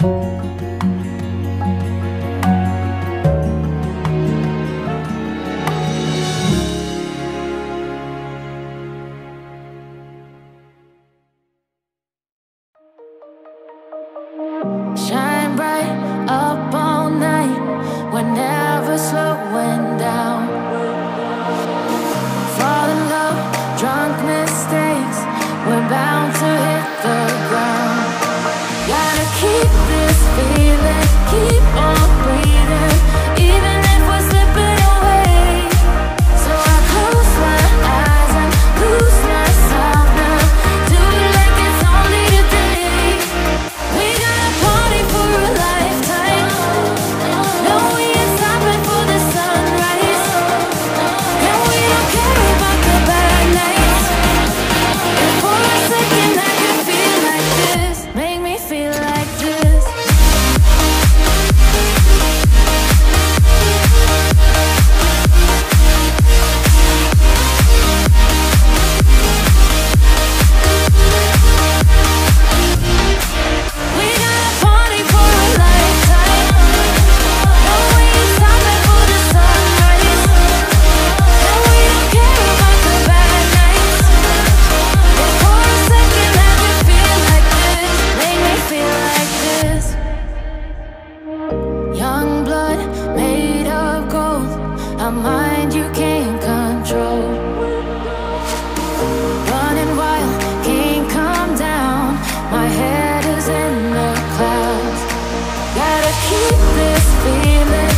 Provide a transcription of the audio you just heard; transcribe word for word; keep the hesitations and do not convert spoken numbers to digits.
Shine bright up all night, we're never slowing down. Fall in love, drunk mistakes, we're bound to hit the ground. Gotta keep this feeling, keep on breathing, even if we're slipping away. So I close my eyes and lose myself now, do it like it's only today. We got a party for a lifetime, no we ain't stopping for the sunrise, and we don't care about the bad nights. And for a second I can feel like this, make me feel like this. We got a party for a lifetime, no we ain't stopping for the sunrise, and we don't care about the bad nights. And for a second I can feel like this, make me feel like this. Young blood made of gold, a mind you can't control. Running wild, can't come down, my head is in the clouds. Gotta keep this feeling,